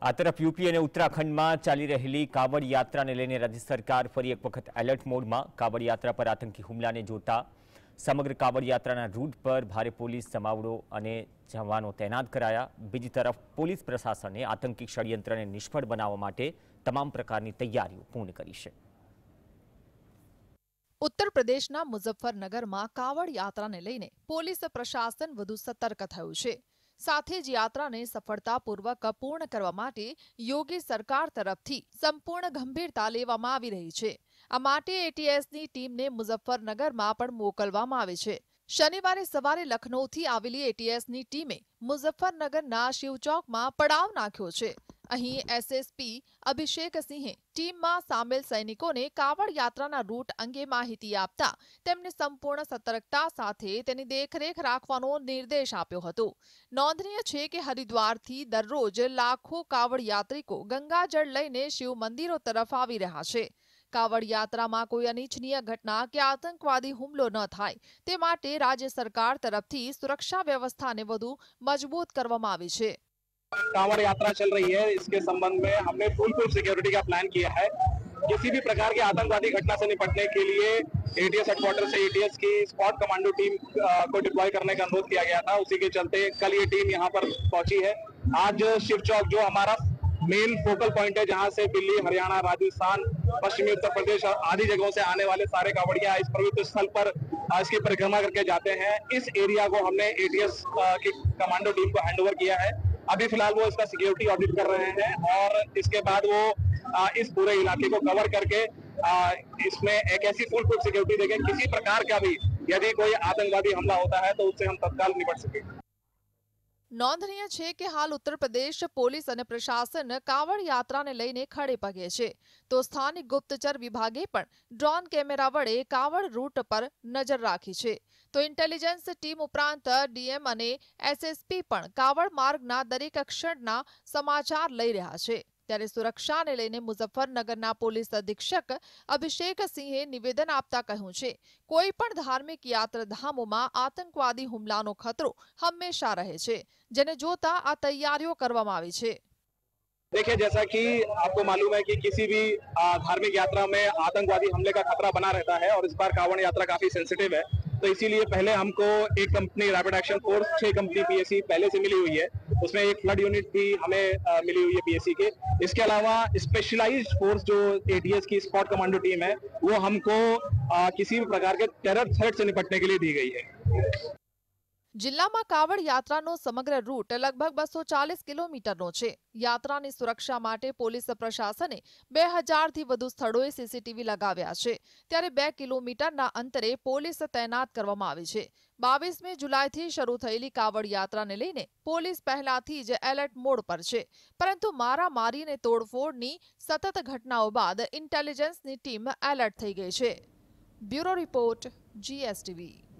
આ તરફ યુપી અને ઉત્તરાખંડમાં ચાલી રહેલી કાવડ યાત્રાને લઈને રાજ્ય સરકાર ફરી એક વખત એલર્ટ મોડમાં કાવડ યાત્રા પર આતંકી હુમલાને જોતા સમગ્ર કાવડ યાત્રાના રૂટ પર ભારે પોલીસ જમાવડો અને જવાનો તૈનાત કરાયા। બીજી તરફ પોલીસ પ્રશાસને આતંકી ષડયંત્રને નિષ્ફળ બનાવવા માટે તમામ પ્રકારની તૈયારીઓ પૂર્ણ કરી છે। उत्तर प्रदेशना मुजफ्फरनगरमां कावड़ यात्राने लईने पोलीस प्रशासन वधु सतर्क थयुं छे। साथे ज यात्राने सफलतापूर्वक पूर्ण करवा माटे योगी सरकार तरफथी संपूर्ण गंभीरता लेवामां आवी रही छे। आ माटे एटीएसनी टीमने मुजफ्फरनगरमां पण मोकलवामां आवी छे। शनिवारे सवारे लखनऊथी आवेली एटीएसनी टीमे मुजफ्फरनगरना शिवचौकमां पड़ाव नाख्यो छे। અહીં એસએસપી અભિષેક સિંહે ટીમમાં સામેલ સૈનિકોને કાવડ યાત્રાના રૂટ અંગે માહિતી આપતા તેમને સંપૂર્ણ સતર્કતા સાથે તેની દેખરેખ રાખવાનો નિર્દેશ આપ્યો હતો। નોંધનીય છે કે હરિદ્વારથી દરરોજ લાખો કાવડ યાત્રિકો ગંગાજળ લઈને શિવ મંદિરો તરફ આવી રહ્યા છે। કાવડ યાત્રામાં કોઈ અનિચ્છનીય ઘટના કે આતંકવાદી હુમલો ન થાય તે માટે રાજ્ય સરકાર તરફથી સુરક્ષા વ્યવસ્થાને વધુ મજબૂત કરવામાં આવી છે। कांवड़ यात्रा चल रही है, इसके संबंध में हमने फुल सिक्योरिटी का प्लान किया है। किसी भी प्रकार के आतंकवादी घटना से निपटने के लिए एटीएस हेडक्वार्टर से एटीएस की स्पॉट कमांडो टीम को डिप्लॉय करने का अनुरोध किया गया था। उसी के चलते कल ये टीम यहाँ पर पहुंची है। आज शिव चौक जो हमारा मेन फोकल पॉइंट है, जहाँ से दिल्ली, हरियाणा, राजस्थान, पश्चिमी उत्तर प्रदेश और आदि जगहों से आने वाले सारे कांवड़िया इस पवित्र स्थल पर इसकी परिक्रमा करके जाते हैं। इस एरिया को हमने एटीएस की कमांडो टीम को हैंडओवर किया है। अभी फिलहाल वो इसका सिक्योरिटी ऑडिट कर रहे हैं और इसके बाद वो इस पूरे इलाके को कवर करके इसमें एक ऐसी फुल सिक्योरिटी देंगे, किसी प्रकार का भी यदि कोई आतंकवादी हमला होता है तो उससे हम तत्काल निपट सकें। नोंधनीय छे कि हाल उत्तर प्रदेश पोलीस अने प्रशासन कावड़ यात्राने लईने खड़े पगे छे, तो स्थानिक गुप्तचर विभागे पण ड्रोन केमेरा वडे कावड़ रूट पर नजर राखी छे। तो इंटेलिजन्स टीम उपरांत डीएम अने एसएसपी पण कावड़ मार्गना दरेक क्षणना समाचार लई रह्या छे। त्यारे सुरक्षाने लईने मुजफ्फरनगरना पोलीस अधीक्षक अभिषेक सिंहे निवेदन आपता कह्युं छे, कोई पण धार्मिक यात्राधामोमां आतंकवादी हुमलानो खतरो हमेशा रहे छे, जेने जोता आ तैयारीओ करवामां आवी छे। देखिए, जैसा कि आपको मालूम है कि किसी भी धार्मिक यात्रा में आतंकवादी हमले का खतरा बना रहता है और इस बार कांवड़ यात्रा काफी सेंसिटिव है, तो इसीलिए पहले हमको एक company rapid action force 6 company PAC पहले से मिली हुई है। उसमें एक फ्लड यूनिट भी हमें मिली हुई है पीएसी के। इसके अलावा स्पेशलाइज्ड फोर्स जो एटीएस की स्पॉट कमांडो टीम है वो हमको किसी भी प्रकार के टेरर थ्रेट से निपटने के लिए दी गई है। जिल्लामां कावड़ यात्रानो समग्र रूट लगभग 240 किलोमीटरनो छे। यात्रानी सुरक्षा माटे पोलीस प्रशासने 2000 थी वधु स्थळोए सीसीटीवी लगाव्या छे, त्यारे 2 किलोमीटरना अंतरे पोलीस तैनात करवामां आवी छे। 22 जुलाईथी शरू थयेली कावड़ यात्राने लईने पोलीस पहेलाथी ज एलर्ट मोड पर छे, परंतु मारामारी ने तोड़फोड़नी सतत घटनाओ बाद इंटेलिजन्सनी टीम एलर्ट थई गई छे। Bureau report, GSTV।